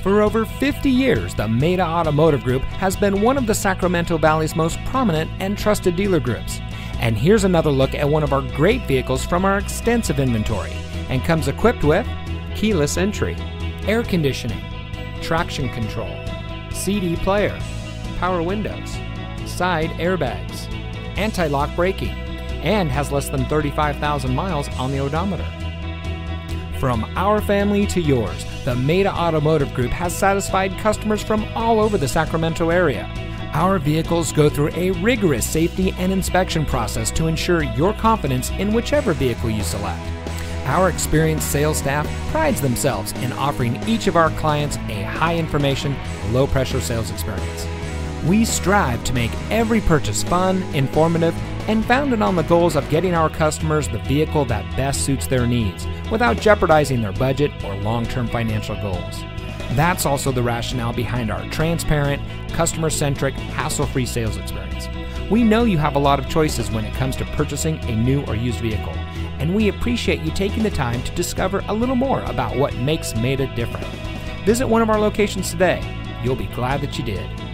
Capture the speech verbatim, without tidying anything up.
For over fifty years, the Meda Automotive Group has been one of the Sacramento Valley's most prominent and trusted dealer groups. And here's another look at one of our great vehicles from our extensive inventory, and comes equipped with keyless entry, air conditioning, traction control, C D player, power windows, side airbags, anti-lock braking, and has less than thirty-five thousand miles on the odometer. From our family to yours, the Meda Automotive Group has satisfied customers from all over the Sacramento area. Our vehicles go through a rigorous safety and inspection process to ensure your confidence in whichever vehicle you select. Our experienced sales staff prides themselves in offering each of our clients a high information, low pressure sales experience. We strive to make every purchase fun, informative, and founded on the goals of getting our customers the vehicle that best suits their needs without jeopardizing their budget or long-term financial goals. That's also the rationale behind our transparent, customer-centric, hassle-free sales experience. We know you have a lot of choices when it comes to purchasing a new or used vehicle, and we appreciate you taking the time to discover a little more about what makes Meda different. Visit one of our locations today. You'll be glad that you did.